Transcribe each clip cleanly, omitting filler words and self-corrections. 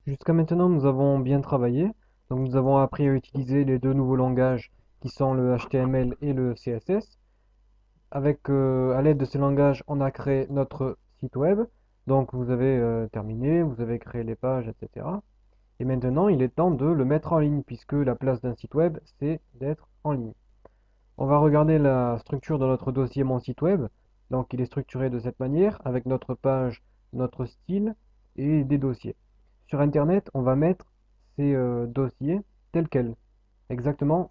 Jusqu'à maintenant, nous avons bien travaillé. Donc, nous avons appris à utiliser les deux nouveaux langages qui sont le HTML et le CSS. À l'aide de ces langages, on a créé notre site web. Donc, vous avez terminé, vous avez créé les pages, etc. Et maintenant, il est temps de le mettre en ligne, puisque la place d'un site web, c'est d'être en ligne. On va regarder la structure de notre dossier Mon site web. Donc, il est structuré de cette manière, avec notre page, notre style et des dossiers. Sur Internet, on va mettre ces dossiers tels quels, exactement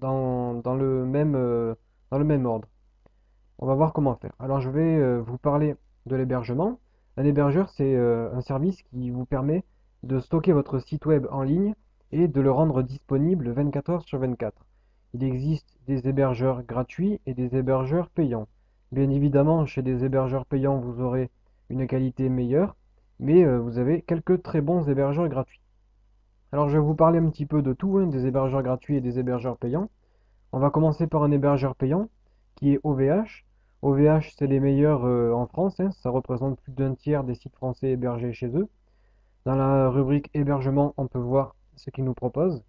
dans le même ordre. On va voir comment faire. Alors, je vais vous parler de l'hébergement. Un hébergeur, c'est un service qui vous permet de stocker votre site web en ligne et de le rendre disponible 24 heures sur 24. Il existe des hébergeurs gratuits et des hébergeurs payants. Bien évidemment, chez des hébergeurs payants, vous aurez une qualité meilleure, mais vous avez quelques très bons hébergeurs gratuits. Alors, je vais vous parler un petit peu de tout, hein, des hébergeurs gratuits et des hébergeurs payants. On va commencer par un hébergeur payant qui est OVH. OVH, c'est les meilleurs en France, hein, ça représente plus d'un tiers des sites français hébergés chez eux. Dans la rubrique hébergement, on peut voir ce qu'ils nous proposent.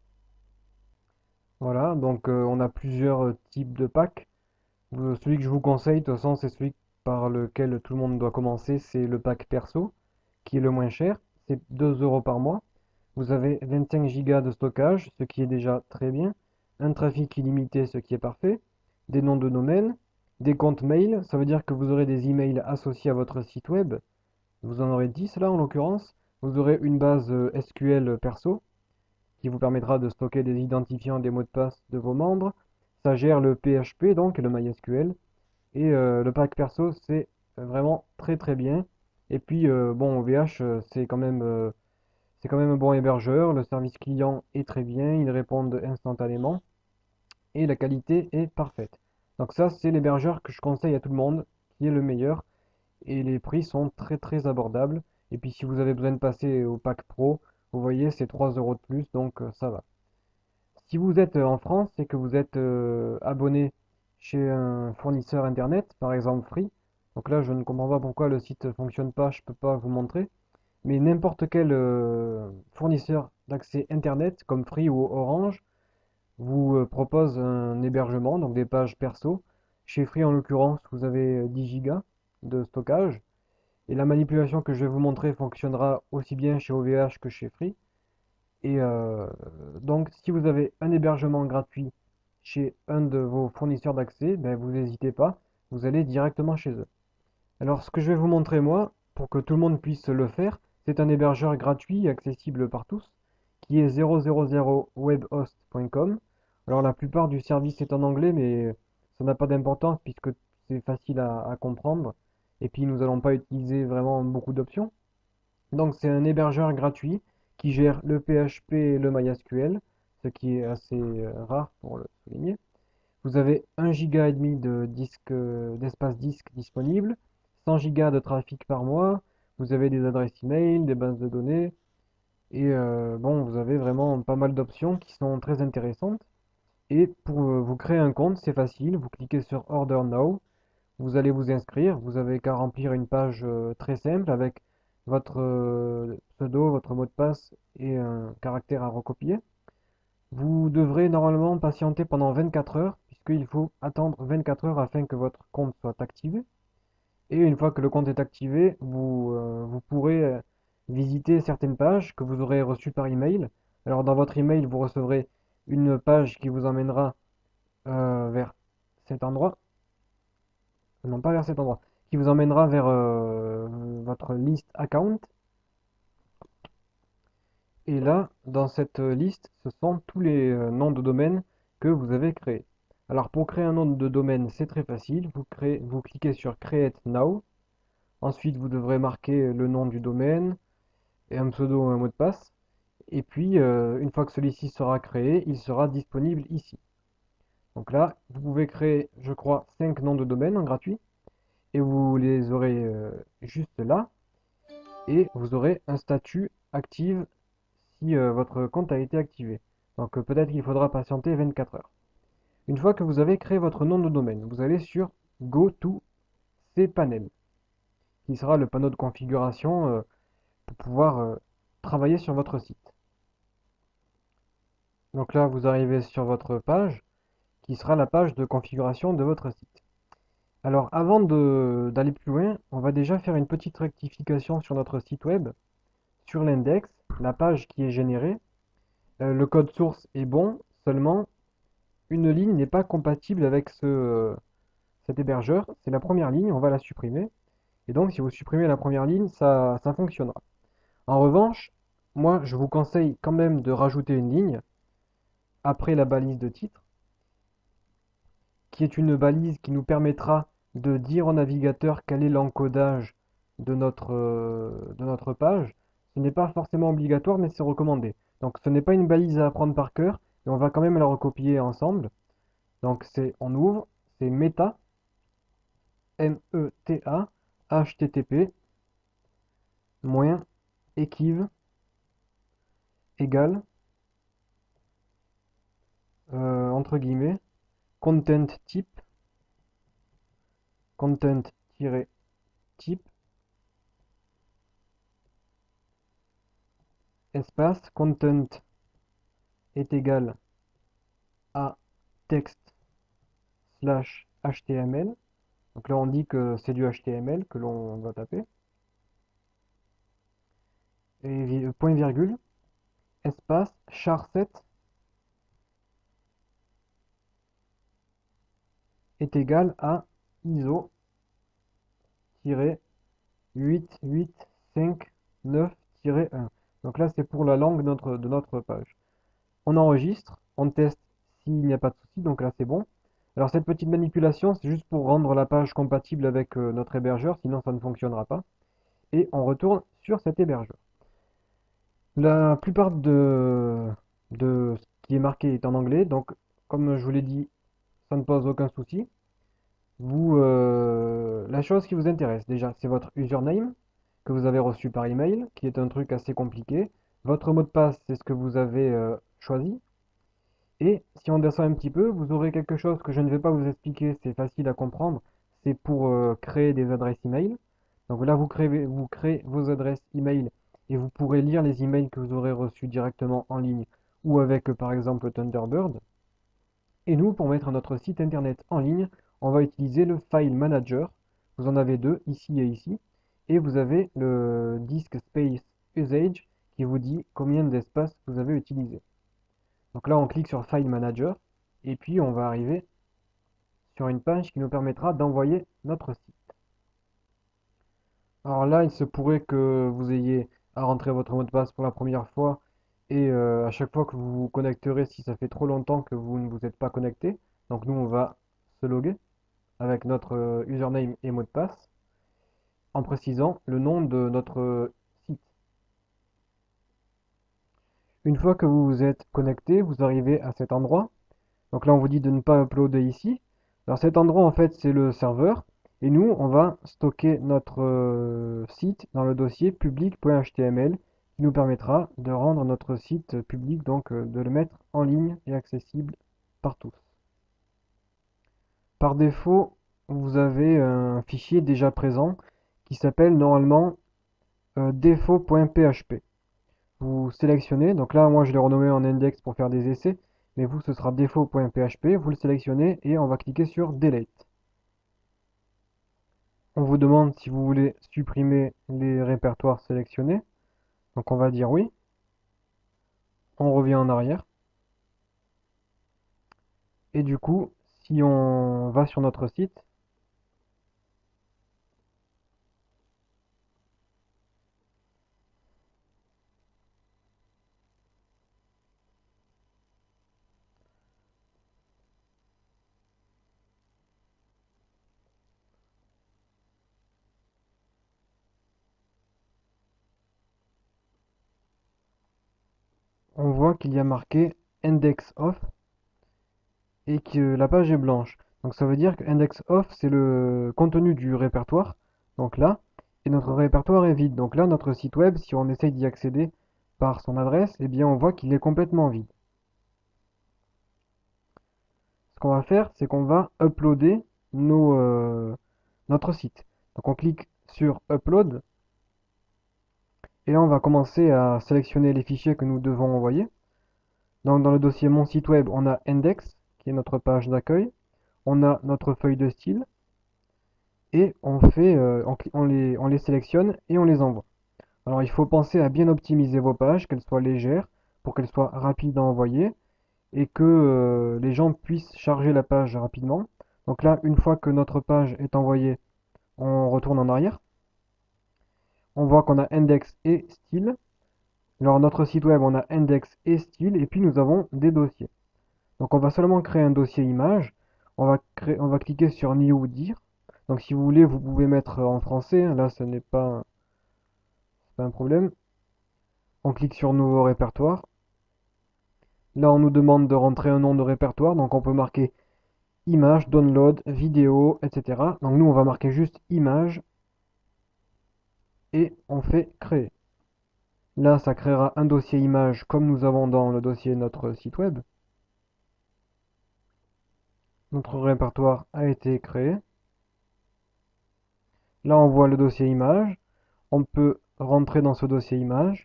Voilà, donc on a plusieurs types de packs. Celui que je vous conseille, de toute façon, c'est celui par lequel tout le monde doit commencer, c'est le pack perso, qui est le moins cher. C'est 2 euros par mois. Vous avez 25 gigas de stockage, ce qui est déjà très bien. Un trafic illimité, ce qui est parfait. Des noms de domaine. Des comptes mail, ça veut dire que vous aurez des emails associés à votre site web. Vous en aurez 10 là en l'occurrence. Vous aurez une base SQL perso qui vous permettra de stocker des identifiants, des mots de passe de vos membres. Ça gère le PHP donc, le MySQL. Et le pack perso, c'est vraiment très très bien. Et puis, bon, OVH, c'est quand même un bon hébergeur. Le service client est très bien. Ils répondent instantanément. Et la qualité est parfaite. Donc ça, c'est l'hébergeur que je conseille à tout le monde, qui est le meilleur. Et les prix sont très très abordables. Et puis si vous avez besoin de passer au pack pro, vous voyez, c'est 3 euros de plus, donc ça va. Si vous êtes en France et que vous êtes abonné chez un fournisseur internet, par exemple Free, donc là je ne comprends pas pourquoi le site ne fonctionne pas, je ne peux pas vous montrer, mais n'importe quel fournisseur d'accès internet comme Free ou Orange vous propose un hébergement, donc des pages perso. Chez Free en l'occurrence, vous avez 10 gigas de stockage et la manipulation que je vais vous montrer fonctionnera aussi bien chez OVH que chez Free. Et donc, si vous avez un hébergement gratuit chez un de vos fournisseurs d'accès, ben, vous n'hésitez pas, vous allez directement chez eux. Alors, ce que je vais vous montrer moi, pour que tout le monde puisse le faire, c'est un hébergeur gratuit et accessible par tous, qui est 000webhost.com. Alors, la plupart du service est en anglais, mais ça n'a pas d'importance puisque c'est facile à comprendre. Et puis, nous n'allons pas utiliser vraiment beaucoup d'options. Donc c'est un hébergeur gratuit qui gère le PHP et le MySQL, ce qui est assez rare pour le souligner. Vous avez 1 giga et demi de disque, d'espace disque disponible, 100 gigas de trafic par mois, vous avez des adresses email, des bases de données, et bon, vous avez vraiment pas mal d'options qui sont très intéressantes. Et pour vous créer un compte, c'est facile, vous cliquez sur Order Now, vous allez vous inscrire, vous avez qu'à remplir une page très simple avec votre pseudo, votre mot de passe et un caractère à recopier. Vous devrez normalement patienter pendant 24 heures, puisqu'il faut attendre 24 heures afin que votre compte soit activé. Et une fois que le compte est activé, vous pourrez visiter certaines pages que vous aurez reçues par email. Alors dans votre email, vous recevrez une page qui vous emmènera vers cet endroit. Non, pas vers cet endroit, qui vous emmènera vers votre liste account. Et là, dans cette liste, ce sont tous les noms de domaine que vous avez créés. Alors pour créer un nom de domaine, c'est très facile. Vous cliquez sur Create Now. Ensuite, vous devrez marquer le nom du domaine et un pseudo ou un mot de passe. Et puis, une fois que celui-ci sera créé, il sera disponible ici. Donc là, vous pouvez créer, je crois, 5 noms de domaine en gratuit. Et vous les aurez juste là. Et vous aurez un statut active si votre compte a été activé. Donc peut-être qu'il faudra patienter 24 heures. Une fois que vous avez créé votre nom de domaine, vous allez sur Go to cPanel, qui sera le panneau de configuration pour pouvoir travailler sur votre site. Donc là, vous arrivez sur votre page, qui sera la page de configuration de votre site. Alors avant d'aller plus loin, on va déjà faire une petite rectification sur notre site web, sur l'index, la page qui est générée. Le code source est bon, seulement une ligne n'est pas compatible avec cet hébergeur. C'est la première ligne, on va la supprimer. Et donc si vous supprimez la première ligne, ça fonctionnera. En revanche, moi je vous conseille quand même de rajouter une ligne après la balise de titre, qui est une balise qui nous permettra de dire au navigateur quel est l'encodage de notre page. Ce n'est pas forcément obligatoire, mais c'est recommandé. Donc ce n'est pas une balise à apprendre par cœur, mais on va quand même la recopier ensemble. Donc on ouvre, c'est meta, M-E-T-A, HTTP, moins, equiv, égale, entre guillemets, content type, content-type, espace, content est égal à texte slash HTML. Donc là, on dit que c'est du HTML que l'on va taper. Et point virgule, espace, char7 est égal à ISO-8859-1. Donc là, c'est pour la langue de notre page. On enregistre, on teste s'il n'y a pas de souci, donc là c'est bon. Alors cette petite manipulation, c'est juste pour rendre la page compatible avec notre hébergeur, sinon ça ne fonctionnera pas. Et on retourne sur cet hébergeur. La plupart de ce qui est marqué est en anglais, donc comme je vous l'ai dit, ça ne pose aucun souci. La chose qui vous intéresse déjà, c'est votre username que vous avez reçu par email, qui est un truc assez compliqué. Votre mot de passe, c'est ce que vous avez choisi. Et si on descend un petit peu, vous aurez quelque chose que je ne vais pas vous expliquer, c'est facile à comprendre. C'est pour créer des adresses email. Donc là, vous créez vos adresses email et vous pourrez lire les emails que vous aurez reçus directement en ligne ou avec par exemple Thunderbird. Et nous, pour mettre notre site internet en ligne, on va utiliser le File Manager. Vous en avez deux, ici et ici. Et vous avez le Disk Space Usage qui vous dit combien d'espace vous avez utilisé. Donc là, on clique sur File Manager et puis on va arriver sur une page qui nous permettra d'envoyer notre site. Alors là, il se pourrait que vous ayez à rentrer votre mot de passe pour la première fois et à chaque fois que vous vous connecterez, si ça fait trop longtemps que vous ne vous êtes pas connecté, donc nous, on va se loguer avec notre username et mot de passe en précisant le nom de notre site. Une fois que vous vous êtes connecté, vous arrivez à cet endroit. Donc là, on vous dit de ne pas uploader ici. Alors cet endroit, en fait, c'est le serveur. Et nous, on va stocker notre site dans le dossier public.html qui nous permettra de rendre notre site public, donc de le mettre en ligne et accessible par tous. Par défaut, vous avez un fichier déjà présent qui s'appelle normalement défaut.php. Vous sélectionnez, donc là moi je l'ai renommé en index pour faire des essais, mais vous ce sera défaut.php, vous le sélectionnez et on va cliquer sur Delete. On vous demande si vous voulez supprimer les répertoires sélectionnés, donc on va dire oui. On revient en arrière. Et du coup, si on va sur notre site, on voit qu'il y a marqué index off et que la page est blanche. Donc ça veut dire que index off c'est le contenu du répertoire, donc là, et notre répertoire est vide. Donc là, notre site web, si on essaye d'y accéder par son adresse, eh bien on voit qu'il est complètement vide. Ce qu'on va faire, c'est qu'on va uploader notre site. Donc on clique sur Upload Et là, on va commencer à sélectionner les fichiers que nous devons envoyer. Donc, dans le dossier Mon site web, on a Index, qui est notre page d'accueil. On a notre feuille de style. Et on les sélectionne et on les envoie. Alors, il faut penser à bien optimiser vos pages, qu'elles soient légères, pour qu'elles soient rapides à envoyer, et que les gens puissent charger la page rapidement. Donc là, une fois que notre page est envoyée, on retourne en arrière. On voit qu'on a index et style. Alors notre site web, on a index et style, et puis nous avons des dossiers. Donc on va seulement créer un dossier image. On va cliquer sur New Dire. Donc si vous voulez, vous pouvez mettre en français. Là, ce n'est pas un problème. On clique sur Nouveau répertoire. Là, on nous demande de rentrer un nom de répertoire. Donc on peut marquer image, download, vidéo, etc. Donc nous, on va marquer juste image et on fait créer. Là, ça créera un dossier image comme nous avons dans le dossier notre site web. Notre répertoire a été créé. Là, on voit le dossier image. On peut rentrer dans ce dossier image.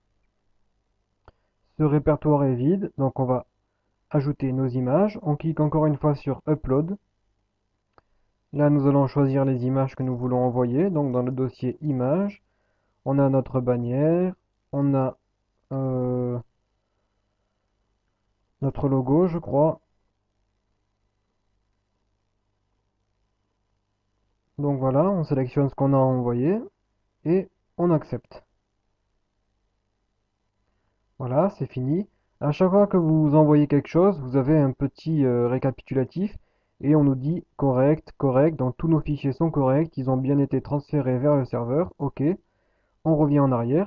Ce répertoire est vide, donc on va ajouter nos images. On clique encore une fois sur Upload. Là, nous allons choisir les images que nous voulons envoyer. Donc, dans le dossier images, on a notre bannière, on a notre logo, je crois. Donc voilà, on sélectionne ce qu'on a envoyé et on accepte. Voilà, c'est fini. À chaque fois que vous envoyez quelque chose, vous avez un petit récapitulatif et on nous dit correct, correct, donc tous nos fichiers sont corrects, ils ont bien été transférés vers le serveur. Ok, on revient en arrière.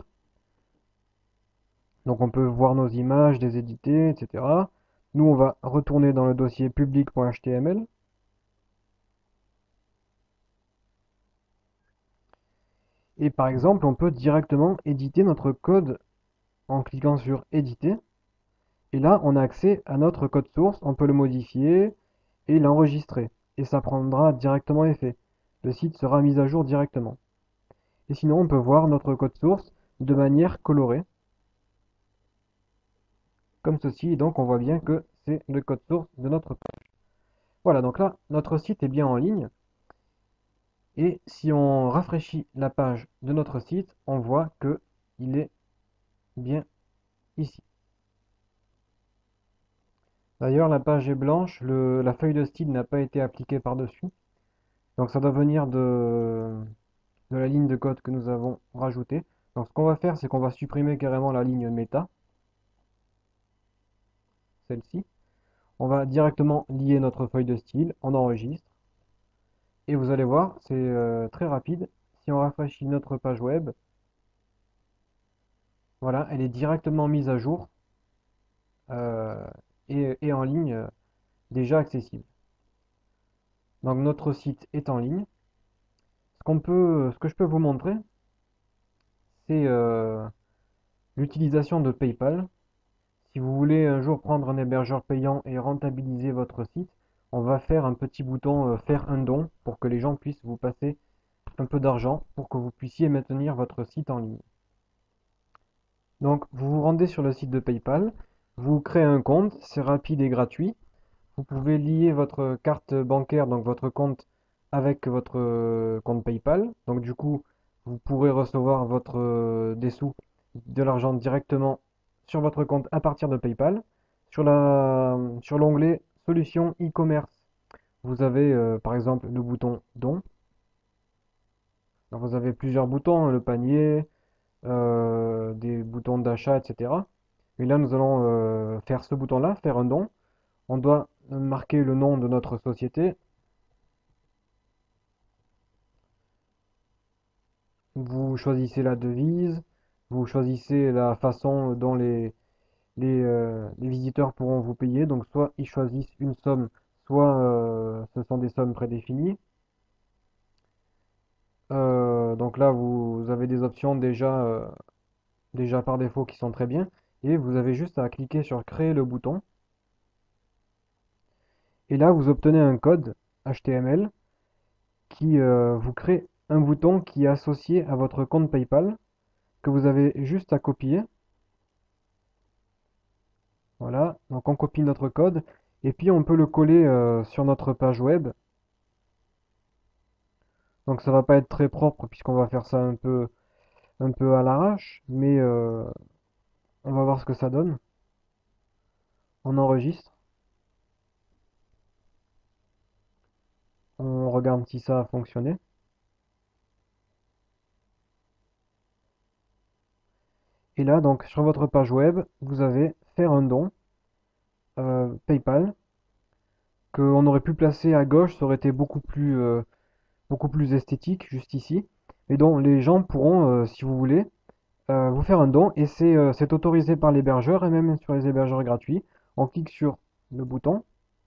Donc on peut voir nos images, les éditer, etc. Nous, on va retourner dans le dossier public.html. Et par exemple, on peut directement éditer notre code en cliquant sur éditer. Et là, on a accès à notre code source, on peut le modifier et l'enregistrer. Et ça prendra directement effet. Le site sera mis à jour directement. Et sinon, on peut voir notre code source de manière colorée. Comme ceci, et donc on voit bien que c'est le code source de notre page. Voilà, donc là, notre site est bien en ligne. Et si on rafraîchit la page de notre site, on voit que il est bien ici. D'ailleurs, la page est blanche, la feuille de style n'a pas été appliquée par-dessus. Donc ça doit venir de la ligne de code que nous avons rajoutée. Donc ce qu'on va faire, c'est qu'on va supprimer carrément la ligne méta, celle-ci. On va directement lier notre feuille de style, on enregistre. Et vous allez voir, c'est très rapide. Si on rafraîchit notre page web, voilà, elle est directement mise à jour euh, et en ligne, déjà accessible. Donc notre site est en ligne. Ce que je peux vous montrer, c'est l'utilisation de PayPal. Si vous voulez un jour prendre un hébergeur payant et rentabiliser votre site, on va faire un petit bouton faire un don pour que les gens puissent vous passer un peu d'argent pour que vous puissiez maintenir votre site en ligne. Donc vous vous rendez sur le site de PayPal, vous créez un compte, c'est rapide et gratuit. Vous pouvez lier votre carte bancaire, donc votre compte, avec votre compte PayPal. Donc du coup, vous pourrez recevoir des sous, de l'argent directement sur votre compte à partir de PayPal. Sur l'onglet Solutions e-commerce, vous avez par exemple le bouton Don. Alors, vous avez plusieurs boutons, hein, le panier, des boutons d'achat, etc. Et là, nous allons faire ce bouton-là, faire un don. On doit marquer le nom de notre société. Vous choisissez la devise, vous choisissez la façon dont les visiteurs pourront vous payer. Donc soit ils choisissent une somme, soit ce sont des sommes prédéfinies. Donc là, vous avez des options déjà par défaut qui sont très bien. Et vous avez juste à cliquer sur créer le bouton. Et là, vous obtenez un code HTML qui vous crée un bouton qui est associé à votre compte PayPal que vous avez juste à copier. Voilà, donc on copie notre code et puis on peut le coller sur notre page web. Donc ça va pas être très propre puisqu'on va faire ça un peu à l'arrache, mais on va voir ce que ça donne. On enregistre, on regarde si ça a fonctionné. Et là, donc sur votre page web, vous avez faire un don PayPal qu'on aurait pu placer à gauche, ça aurait été beaucoup plus esthétique juste ici. Et donc les gens pourront, si vous voulez, vous faire un don et c'est autorisé par l'hébergeur et même sur les hébergeurs gratuits. On clique sur le bouton.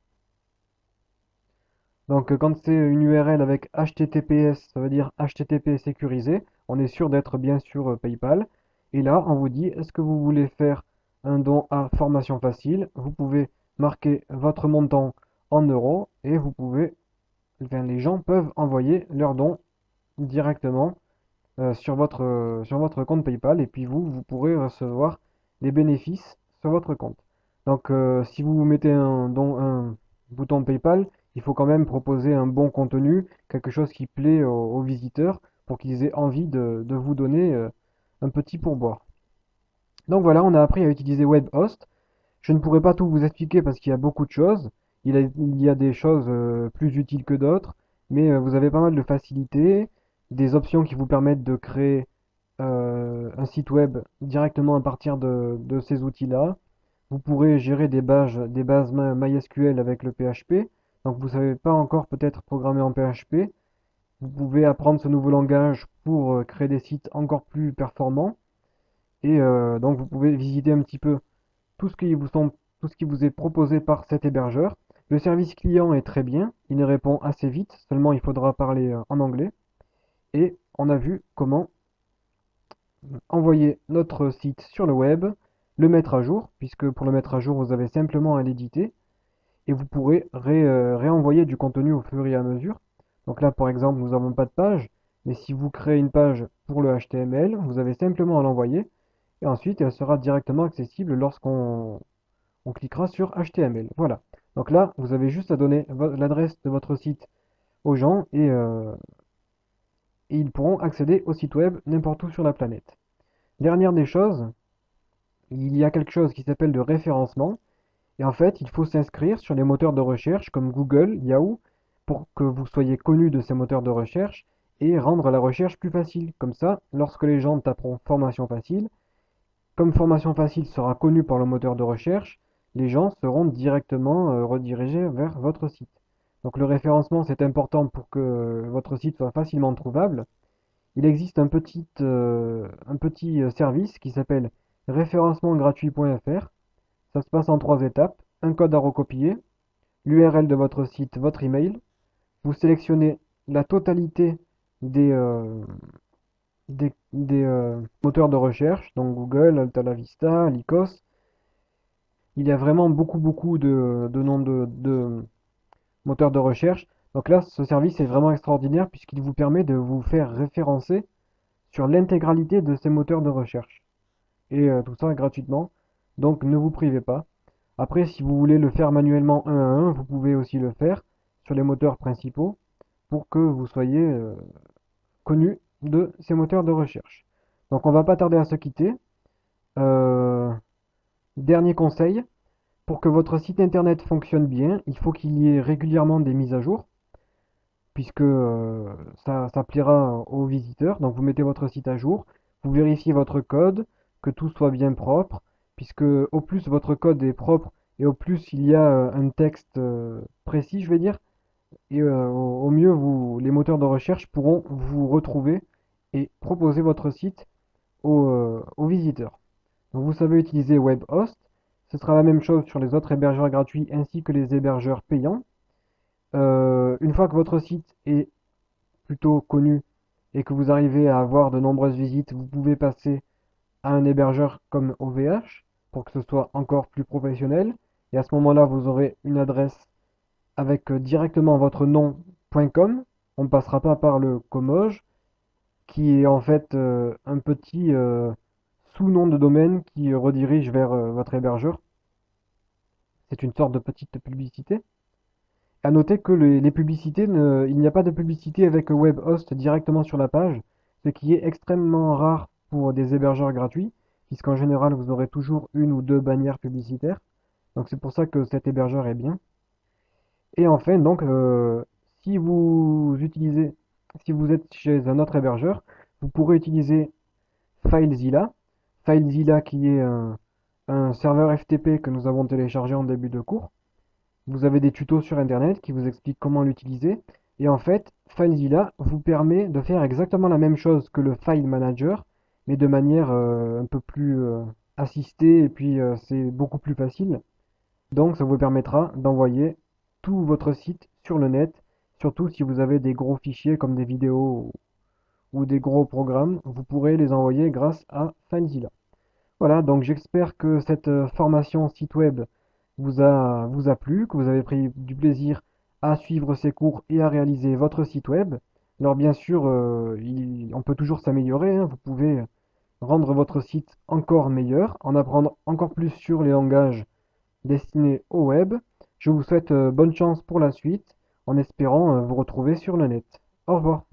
Donc quand c'est une URL avec HTTPS, ça veut dire HTTP sécurisé, on est sûr d'être bien sur PayPal. Et là, on vous dit, est-ce que vous voulez faire un don à Formation Facile? Vous pouvez marquer votre montant en euros et vous pouvez, enfin, les gens peuvent envoyer leur don directement sur votre compte PayPal et puis vous pourrez recevoir des bénéfices sur votre compte. Donc si vous mettez un bouton PayPal, il faut quand même proposer un bon contenu, quelque chose qui plaît aux visiteurs pour qu'ils aient envie de vous donner un petit pourboire. Donc voilà, on a appris à utiliser WebHost. Je ne pourrais pas tout vous expliquer parce qu'il y a beaucoup de choses. Il y a des choses plus utiles que d'autres, mais vous avez pas mal de facilités, des options qui vous permettent de créer un site web directement à partir de ces outils-là. Vous pourrez gérer des bases MySQL avec le PHP. Donc vous ne savez pas encore peut-être programmer en PHP. Vous pouvez apprendre ce nouveau langage pour créer des sites encore plus performants. Et donc vous pouvez visiter un petit peu tout ce qui tout ce qui vous est proposé par cet hébergeur. Le service client est très bien, il répond assez vite, seulement il faudra parler en anglais. Et on a vu comment envoyer notre site sur le web, le mettre à jour, puisque pour le mettre à jour, vous avez simplement à l'éditer, et vous pourrez réenvoyer du contenu au fur et à mesure. Donc là, par exemple, nous n'avons pas de page, mais si vous créez une page pour le HTML, vous avez simplement à l'envoyer, et ensuite elle sera directement accessible lorsqu'on on cliquera sur HTML. Voilà. Donc là, vous avez juste à donner l'adresse de votre site aux gens et ils pourront accéder au site web n'importe où sur la planète. Dernière des choses, il y a quelque chose qui s'appelle le référencement. Et en fait, il faut s'inscrire sur les moteurs de recherche comme Google, Yahoo, pour que vous soyez connu de ces moteurs de recherche et rendre la recherche plus facile. Comme ça, lorsque les gens taperont formation facile, comme formation facile sera connue par le moteur de recherche, les gens seront directement redirigés vers votre site. Donc le référencement, c'est important pour que votre site soit facilement trouvable. Il existe un petit service qui s'appelle référencementgratuit.fr. Ça se passe en trois étapes. Un code à recopier, l'URL de votre site, votre email. Vous sélectionnez la totalité des, euh, des moteurs de recherche, donc Google, Alta Vista, Lycos. Il y a vraiment beaucoup de noms de moteurs de recherche. Donc là, ce service est vraiment extraordinaire puisqu'il vous permet de vous faire référencer sur l'intégralité de ces moteurs de recherche. Et tout ça gratuitement. Donc ne vous privez pas. Après, si vous voulez le faire manuellement un à un, vous pouvez aussi le faire sur les moteurs principaux pour que vous soyez connu de ces moteurs de recherche. Donc on va pas tarder à se quitter. Euh, Dernier conseil, pour que votre site internet fonctionne bien, il faut qu'il y ait régulièrement des mises à jour, puisque ça plaira aux visiteurs. Donc vous mettez votre site à jour, vous vérifiez votre code, que tout soit bien propre, puisque au plus votre code est propre et au plus il y a un texte précis, je vais dire, et au mieux les moteurs de recherche pourront vous retrouver et proposer votre site aux visiteurs. Donc vous savez utiliser WebHost. Ce sera la même chose sur les autres hébergeurs gratuits ainsi que les hébergeurs payants. Une fois que votre site est plutôt connu et que vous arrivez à avoir de nombreuses visites, vous pouvez passer à un hébergeur comme OVH pour que ce soit encore plus professionnel. Et à ce moment-là, vous aurez une adresse avec directement votre nom.com. On ne passera pas par le Comoge. qui est en fait un petit sous-nom de domaine qui redirige vers votre hébergeur. C'est une sorte de petite publicité. À noter que les publicités, il n'y a pas de publicité avec WebHost directement sur la page, ce qui est extrêmement rare pour des hébergeurs gratuits, puisqu'en général vous aurez toujours une ou deux bannières publicitaires. Donc c'est pour ça que cet hébergeur est bien. Et enfin, donc, si vous utilisez, si vous êtes chez un autre hébergeur, vous pourrez utiliser FileZilla. FileZilla qui est un serveur FTP que nous avons téléchargé en début de cours. Vous avez des tutos sur Internet qui vous expliquent comment l'utiliser. Et en fait, FileZilla vous permet de faire exactement la même chose que le File Manager, mais de manière un peu plus assistée et puis c'est beaucoup plus facile. Donc ça vous permettra d'envoyer tout votre site sur le net, surtout si vous avez des gros fichiers comme des vidéos ou des gros programmes, vous pourrez les envoyer grâce à FileZilla. Voilà, donc j'espère que cette formation site web vous a plu, que vous avez pris du plaisir à suivre ces cours et à réaliser votre site web. Alors bien sûr, on peut toujours s'améliorer, hein. Vous pouvez rendre votre site encore meilleur, en apprendre encore plus sur les langages destinés au web. Je vous souhaite bonne chance pour la suite, en espérant vous retrouver sur le net. Au revoir.